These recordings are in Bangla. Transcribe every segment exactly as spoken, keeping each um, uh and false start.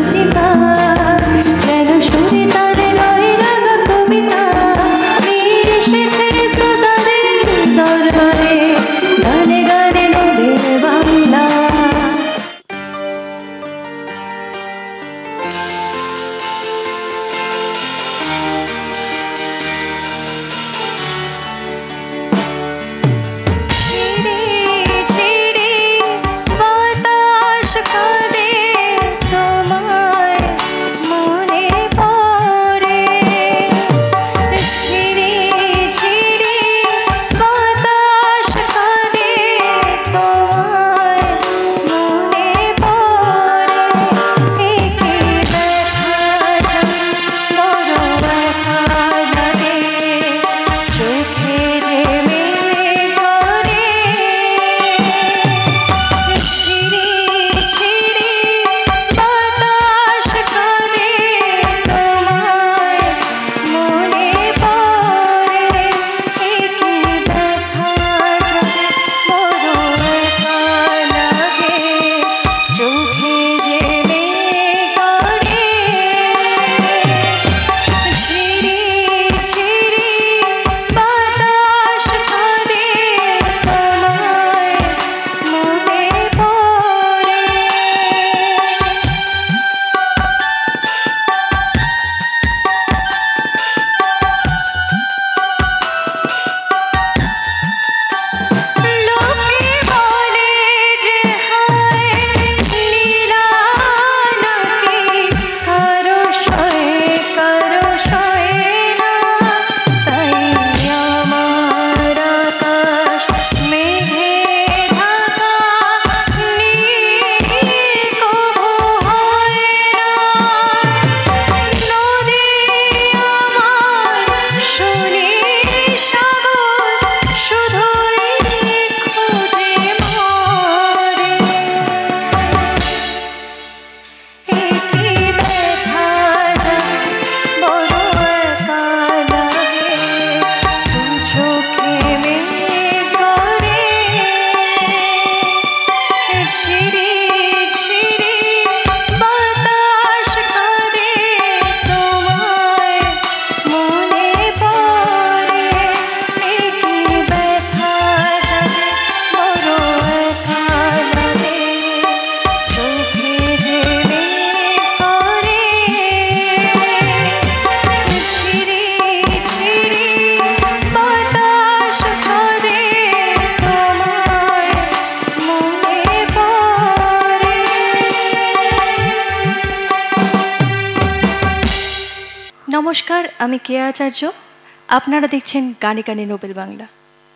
নমস্কার, আমি কেয়া আচার্য। আপনারা দেখছেন গানে গানে নোবেল বাংলা।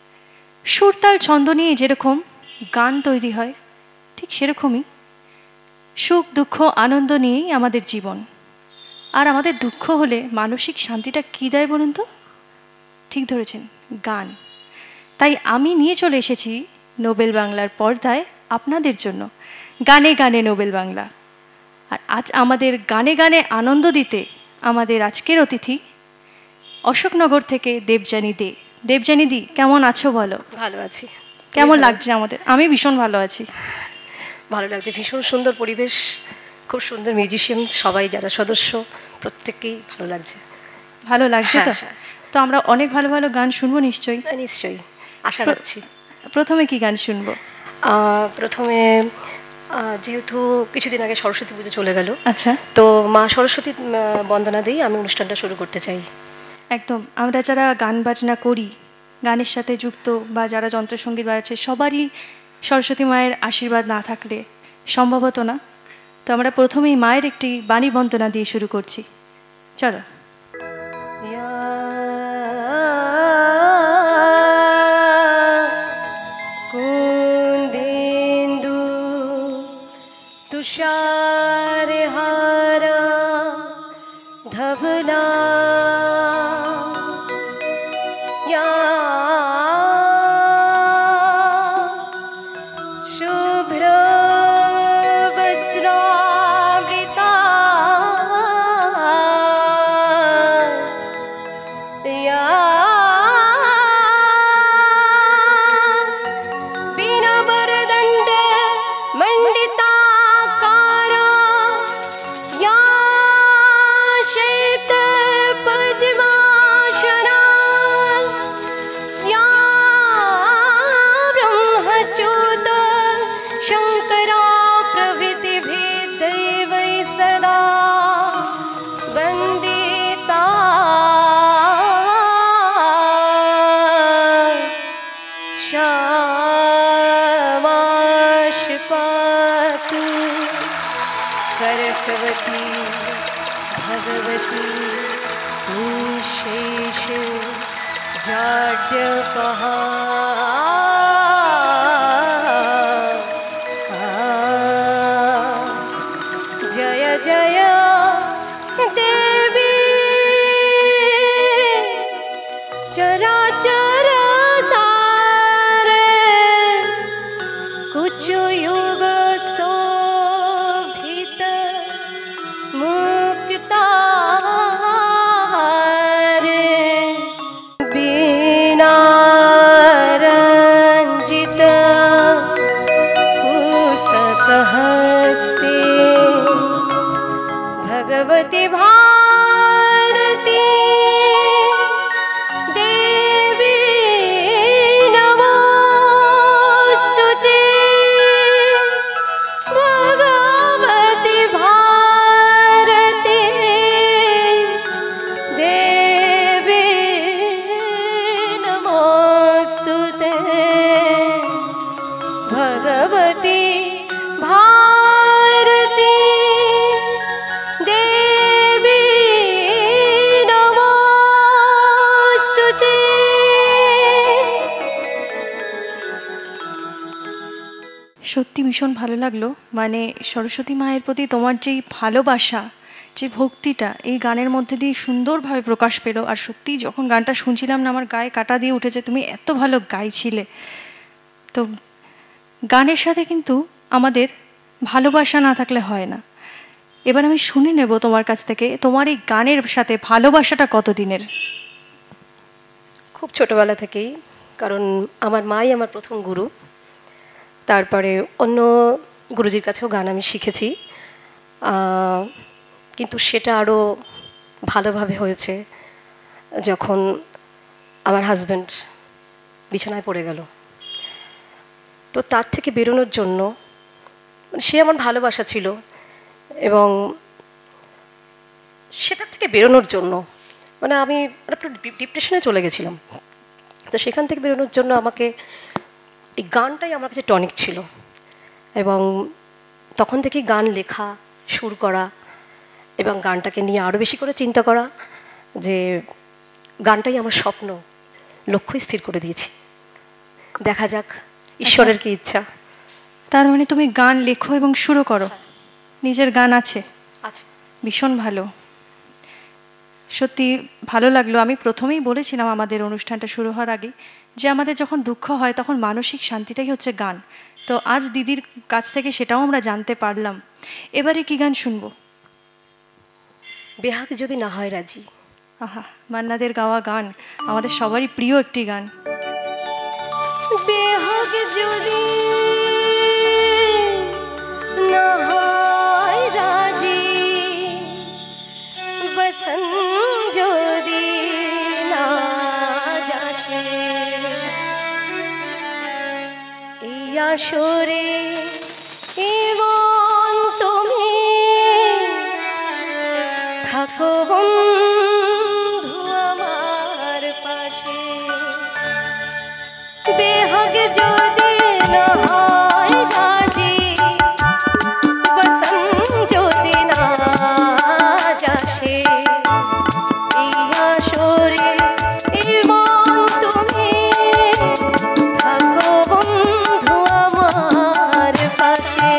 সুরতাল ছন্দ নিয়ে যেরকম গান তৈরি হয়, ঠিক সেরকমই সুখ দুঃখ আনন্দ নিয়েই আমাদের জীবন। আর আমাদের দুঃখ হলে মানসিক শান্তিটা কী দেয় বলুন তো? ঠিক ধরেছেন, গান। তাই আমি নিয়ে চলে এসেছি নোবেল বাংলার পর্দায় আপনাদের জন্য গানে গানে নোবেল বাংলা। আর আজ আমাদের গানে গানে আনন্দ দিতে আমাদের আজকের অতিথি অশোকনগর থেকে দেবযানী দে। দেবযানী দি, কেমন আছো বলো? ভালো আছি। কেমন লাগছে আমাদের? আমি ভীষণ ভালো আছি। ভালো লাগছে, ভীষণ সুন্দর পরিবেশ, খুব সুন্দর মিউজিশিয়ান, সবাই যারা সদস্য প্রত্যেককেই ভালো লাগছে। ভালো লাগছে তো? তো আমরা অনেক ভালো ভালো গান শুনবো নিশ্চয়ই। নিশ্চয়ই, আশা রাখছি। প্রথমে কি গান শুনবো? প্রথমে যেহেতু কিছুদিন আগে সরস্বতী পুজো চলে গেল, আচ্ছা, তো মা সরস্বতী বন্দনা দিয়েই আমি অনুষ্ঠানটা শুরু করতে চাই। একদম। আমরা যারা গান বাজনা করি, গানের সাথে যুক্ত বা যারা যন্ত্রসঙ্গীত বাজাচ্ছে, সবারই সরস্বতী মায়ের আশীর্বাদ না থাকলে সম্ভব হতো না। তো আমরা প্রথমেই মায়ের একটি বাণী বন্দনা দিয়ে শুরু করছি। চলো। কুন্দেন্দু তুষার হারা ধবলা শুভ্র বস্ত্রাবৃতা বীণাবরদণ্ড মণ্ডিতাকারা सरस्वती भगवती निशेष जाड्यपः जय जय देवी चराचर सारे कुछ युग शोभित मुक्तारे बीना रंजित पुस्तक हस्ते भगवती भारती देवी नमोस्तुते भगवती भारती देवी नमोस्तुते भगवती भारती देवी नमोस्तुते। সত্যি ভীষণ ভালো লাগলো। মানে সরস্বতী মায়ের প্রতি তোমার যেই ভালোবাসা, যে ভক্তিটা এই গানের মধ্যে দিয়ে সুন্দরভাবে প্রকাশ পেলো। আর সত্যি যখন গানটা শুনছিলাম না, আমার গায়ে কাটা দিয়ে উঠেছে। তুমি এত ভালো গাইছিলে। তো গানের সাথে কিন্তু আমাদের ভালোবাসা না থাকলে হয় না। এবার আমি শুনে নেব তোমার কাছ থেকে, তোমার এই গানের সাথে ভালোবাসাটা কতদিনের? খুব ছোটোবেলা থেকেই, কারণ আমার মাই আমার প্রথম গুরু। তারপরে অন্য গুরুজির কাছেও গান আমি শিখেছি, কিন্তু সেটা আরও ভালোভাবে হয়েছে যখন আমার হাজব্যান্ড বিছানায় পড়ে গেল। তো তার থেকে বেরোনোর জন্য, সে আমার ভালোবাসা ছিল, এবং সেটার থেকে বেরোনোর জন্য মানে আমি একটু ডিপ্রেশনে চলে গেছিলাম। তো সেখান থেকে বেরোনোর জন্য আমাকে এই গানটাই আমার কাছে টনিক ছিল। এবং তখন থেকেই গান লেখা, সুর করা এবং গানটাকে নিয়ে আরও বেশি করে চিন্তা করা, যে গানটাই আমার স্বপ্ন, লক্ষ্যই স্থির করে দিয়েছি। দেখা যাক ঈশ্বরের কি ইচ্ছা। তার মানে তুমি গান লেখো এবং সুরও করো? নিজের গান আছে? আছে। ভীষণ ভালো, সত্যি ভালো লাগলো। আমি প্রথমেই বলেছিলাম আমাদের অনুষ্ঠানটা শুরু হওয়ার আগে যে আমাদের যখন দুঃখ হয় তখন মানসিক শান্তিটাই হচ্ছে গান। তো আজ দিদির কাছ থেকে সেটাও আমরা জানতে পারলাম। এবারে কি গান শুনবো? বেহাগ যদি না হয় রাজি। আহা, মান্নাদের গাওয়া গান, আমাদের সবারই প্রিয় একটি গান। বেহাগ যদি না হয় রাজি, বসন যদি না যাসে, এই আসরে এবং তুমি থাকো বন্ধু আমার পাশে। বেহাগ যদি না হয় রাজি, বসন যদি না যাসে, এই আসরে এবং তুমি থাকো বন্ধু আমার পাশে।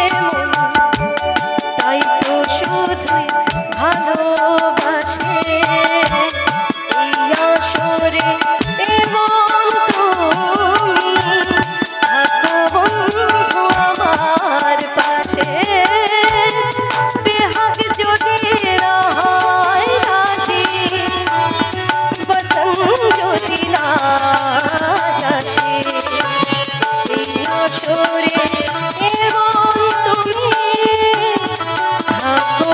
তাই তো শুধুই ভালোবাসে এই আসরে এমন তুমি থাকো বন্ধু আমার পাশে বেহাগ যদি রহায় রাজি বসন্ত যদি না আসে এই আসরে এমন তুমি থাকো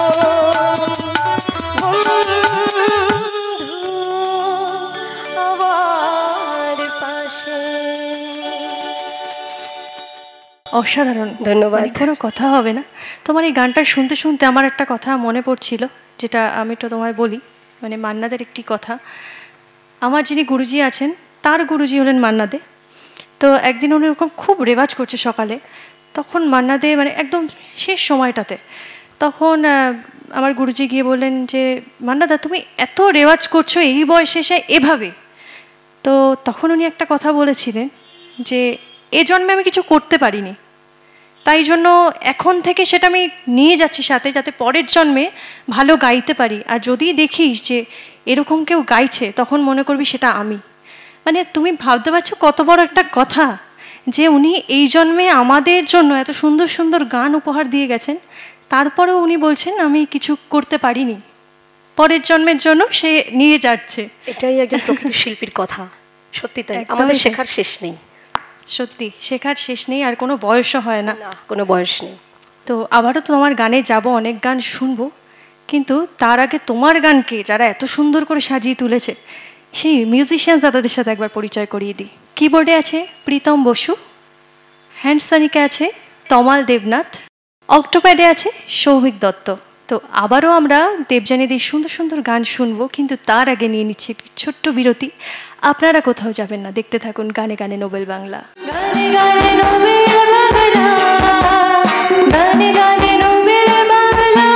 অসাধারণ, ধন্যবাদ। মানে কোনো কথা হবে না। তোমার এই গানটা শুনতে শুনতে আমার একটা কথা মনে পড়ছিল, যেটা আমি তো তোমায় বলি, মানে মান্নাদের একটি কথা। আমার যিনি গুরুজি আছেন তার গুরুজি হলেন মান্নাদে। তো একদিন উনি ওরকম খুব রেওয়াজ করছে সকালে, তখন মান্নাদে মানে একদম শেষ সময়টাতে, তখন আমার গুরুজি গিয়ে বললেন যে মান্নাদা তুমি এত রেওয়াজ করছো এই বয়সে এসে এভাবে। তো তখন উনি একটা কথা বলেছিলেন যে এ জন্মে আমি কিছু করতে পারিনি, তাই জন্য এখন থেকে সেটা আমি নিয়ে যাচ্ছি সাথে, যাতে পরের জন্মে ভালো গাইতে পারি। আর যদি দেখিস যে এরকম কেউ গাইছে তখন মনে করবি সেটা আমি। মানে তুমি ভাবতে পারছো কত বড় একটা কথা, যে উনি এই জন্মে আমাদের জন্য এত সুন্দর সুন্দর গান উপহার দিয়ে গেছেন, তারপরেও উনি বলছেন আমি কিছু করতে পারিনি, পরের জন্মের জন্য সে নিয়ে যাচ্ছে। এটাই একজন প্রকৃত শিল্পীর কথা, সত্যি তাই। আমাদের শেখার শেষ নেই, সত্যি শেখার শেষ নেই, আর কোনো বয়সও হয় না, কোনো বয়স নেই। তো আবারও তোমার গানে যাব, অনেক গান শুনবো, কিন্তু তার আগে তোমার গানকে যারা এত সুন্দর করে সাজিয়ে তুলেছে সেই মিউজিশিয়ানস দাদাদের সাথে একবার পরিচয় করিয়ে দিই। কিবোর্ডে আছে প্রীতম বসু, হ্যান্ডসনিকে আছে তমাল দেবনাথ, অক্টোপ্যাডে আছে সৌভিক দত্ত। তো আবারও আমরা দেবযানীদের সুন্দর সুন্দর গান শুনবো, কিন্তু তার আগে নিয়ে নিচ্ছি একটি ছোট্ট বিরতি। আপনারা কোথাও যাবেন না, দেখতে থাকুন গানে গানে নোবেল বাংলা। গানে গানে নোবেল বাংলা, গানে গানে নোবেল বাংলা,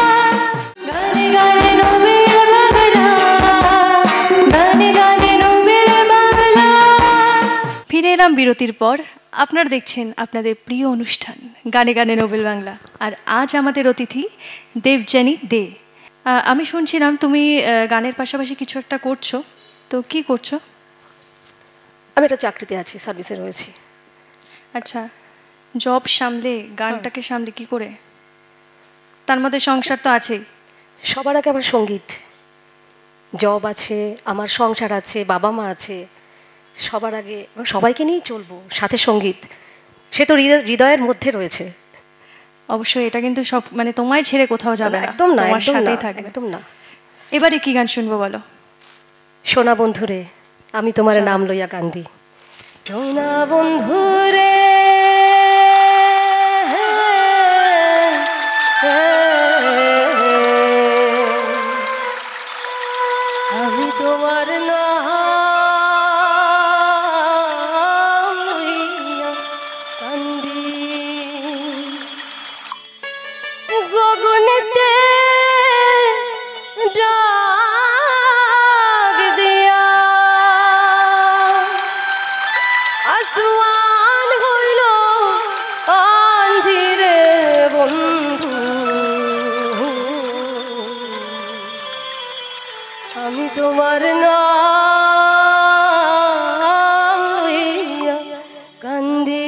গানে গানে নোবেল বাংলা, গানে গানে নোবেল বাংলা। ফিরে এলাম বিরতির পর। আপনারা দেখছেন আপনাদের প্রিয় অনুষ্ঠান গানে গানে নোবেল বাংলা, আর আজ আমাদের অতিথি দেবযানী দে। আমি শুনছিলাম তুমি গানের পাশাপাশি কিছু একটা করছো, তো কি করছো? আমি একটা চাকরিতে আছি, সার্ভিসে রয়েছি। আচ্ছা, জব সামলে গানটাকে সামলে কি করে? তার মধ্যে সংসার তো আছেই। সবার আগে আমার সঙ্গীত, জব আছে, আমার সংসার আছে, বাবা মা আছে, সবার আগে সবাইকে নিয়েই চলবো, সাথে সঙ্গীত, সে তো হৃদয়ের মধ্যে রয়েছে। অবশ্যই, এটা কিন্তু সব মানে তোমায় ছেড়ে কোথাও যাবে না, একদম না, তোমার সাথেই থাকবে, একদম না। এবারে কি গান শুনবো বলো? সোনা বন্ধুরে আমি তোমার নাম লইয়া কান্দি। সোনা বন্ধুরে আমি তোমার নাম লইয়া কান্দি। গগনেতে ডাক দিয়া আসমান হইল আন্ধিরে বন্ধু। আমি তোমার নাম লইয়া কান্দি।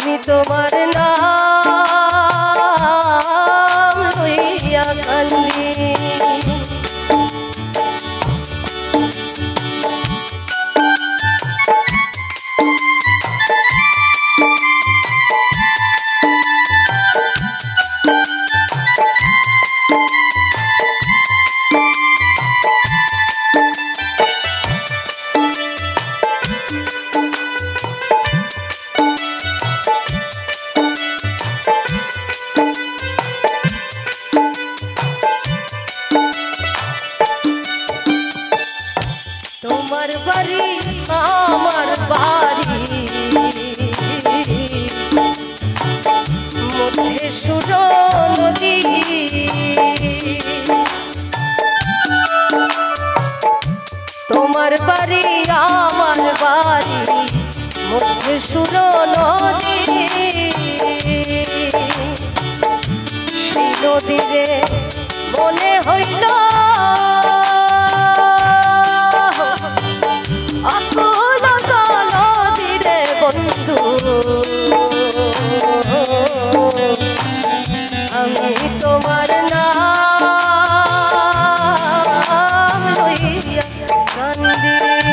আমি তোমার নাম লইয়া কান্দি। তোমার বাড়ি আমার বাড়ি মধ্যে সুর নদী, তোমার বাড়ি আমার বাড়ি মধ্যে সুর নদী, সেই নদীরে মনে হইল আকুল নদীরে বন্ধু, আমি তোমার নাম লইয়া কান্দি।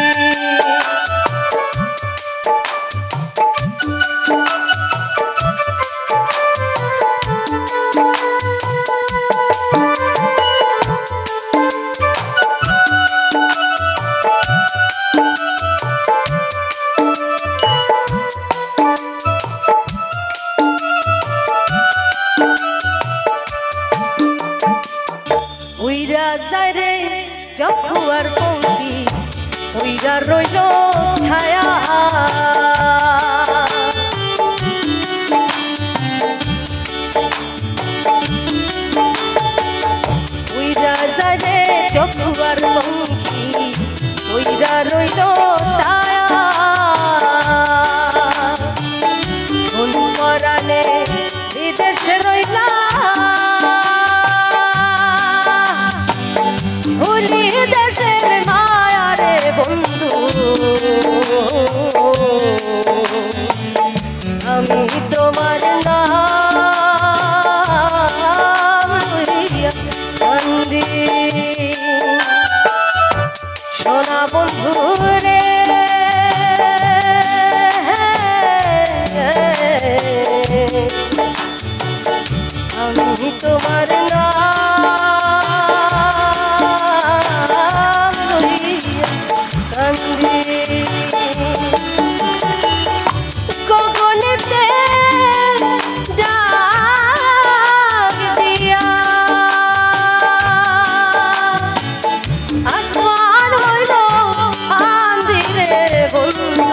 উইরা যায় রে জখুয়ার পঙ্খী, উইরা রইল ছায়া, উইরা যায় রে জখুয়ার পঙ্খী, উইরা রইল ছায়া, কোন পরাণে বিদেশে রইলা ভুলি দেশের মায়া রে বন্ধু, আমি তোমার নাম লইয়া কান্দি। সোনা বন্ধু রে আমি তোমার নাম লইয়া কান্দি। গগনেতে ডাক দিয়া আসমান হইল আন্দিরে বন্ধু,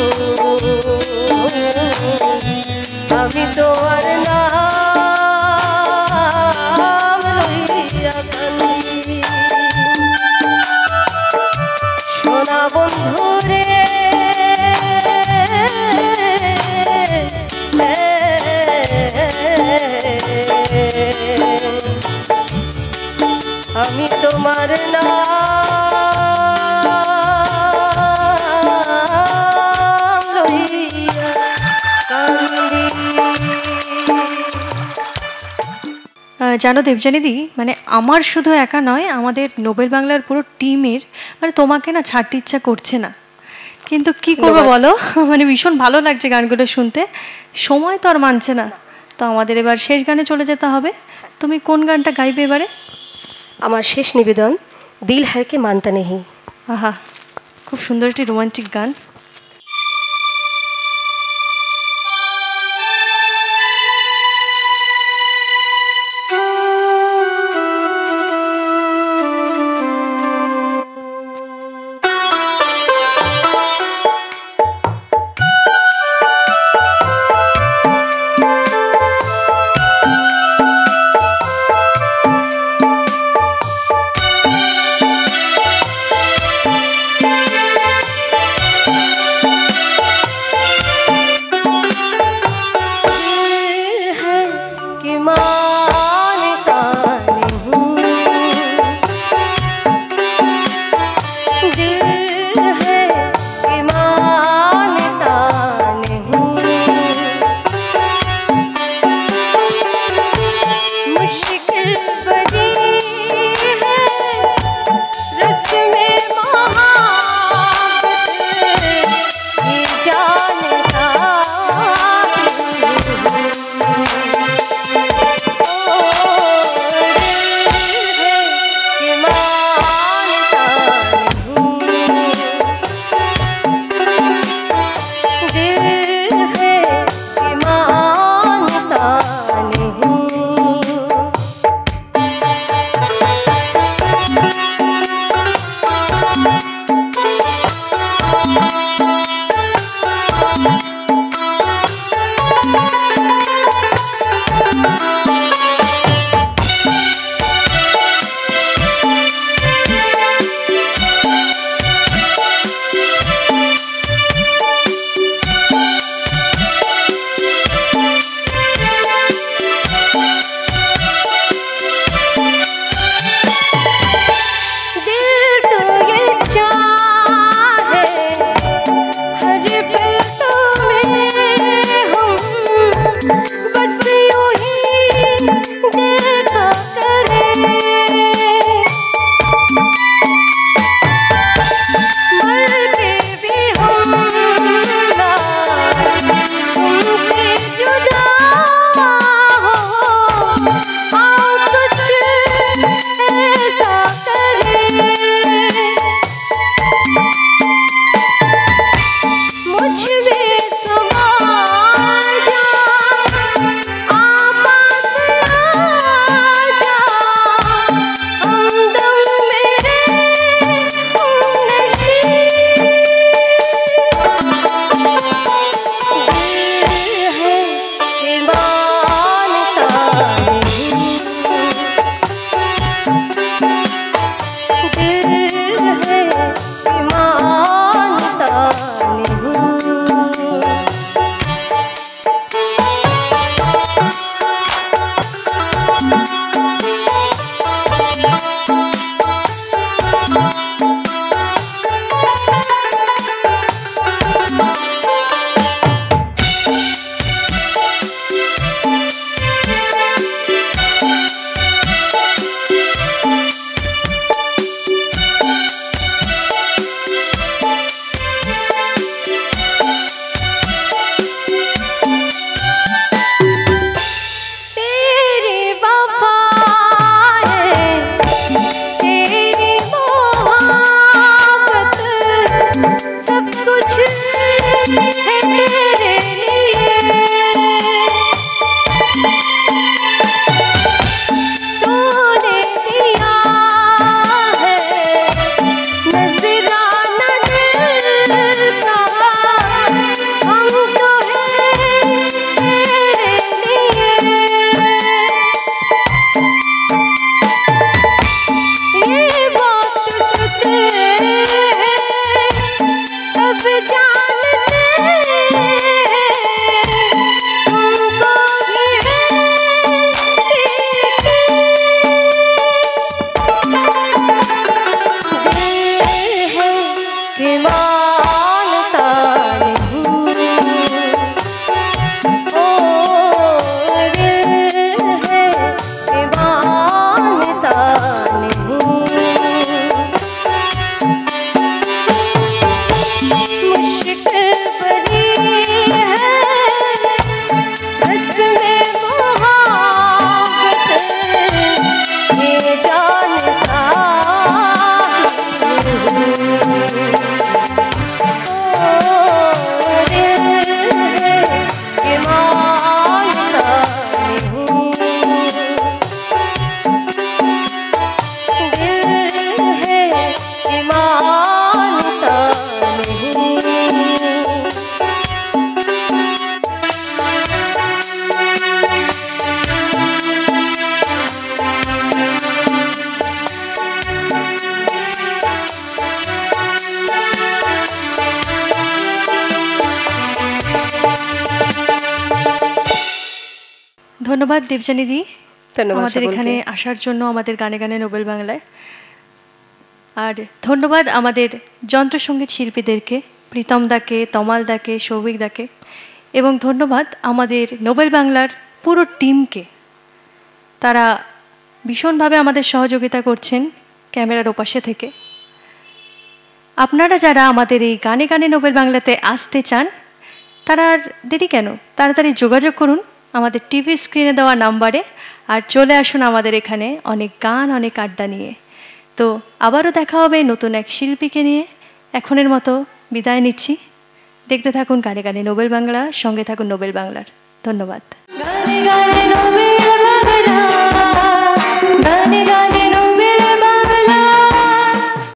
আমি তোমার নাম লইয়া কান্দি। সোনা বন্ধু রে আমি তোমার নাম লইয়া কান্দি। জানো দেবযানীদি, মানে আমার শুধু একা নয়, আমাদের নোবেল বাংলার পুরো টিমের মানে তোমাকে না ছাড়তে ইচ্ছা করছে না, কিন্তু কি করবো বলো, মানে ভীষণ ভালো লাগছে গানগুলো শুনতে, সময় তো আর মানছে না। তো আমাদের এবার শেষ গানে চলে যেতে হবে। তুমি কোন গানটা গাইবে এবারে? আমার শেষ নিবেদন দিল হ্যায় কে মানতা নেহি। আহা, খুব সুন্দর একটি রোমান্টিক গান। ধন্যবাদ দেবযানী দি ধন্যবাদ আমাদের এখানে আসার জন্য, আমাদের গানে গানে নোবেল বাংলায়। আর ধন্যবাদ আমাদের যন্ত্রসঙ্গীত শিল্পীদেরকে, প্রীতম দাকে, তমাল দাকে, সৌভিক দাকে, এবং ধন্যবাদ আমাদের নোবেল বাংলার পুরো টিমকে। তারা ভীষণভাবে আমাদের সহযোগিতা করছেন ক্যামেরার ওপাশে থেকে। আপনারা যারা আমাদের এই গানে গানে নোবেল বাংলাতে আসতে চান, তারা আর দেরি কেন, তাড়াতাড়ি যোগাযোগ করুন আমাদের টিভি স্ক্রিনে দেওয়া নাম্বারে, আর চলে আসুন আমাদের এখানে অনেক গান, অনেক আড্ডা নিয়ে। তো আবারও দেখা হবে নতুন এক শিল্পীকে নিয়ে। এখনের মতো বিদায় নিচ্ছি, দেখতে থাকুন গানে গানে নোবেল বাংলা, সঙ্গে থাকুন নোবেল বাংলার। ধন্যবাদ। গানে গানে নোবেল।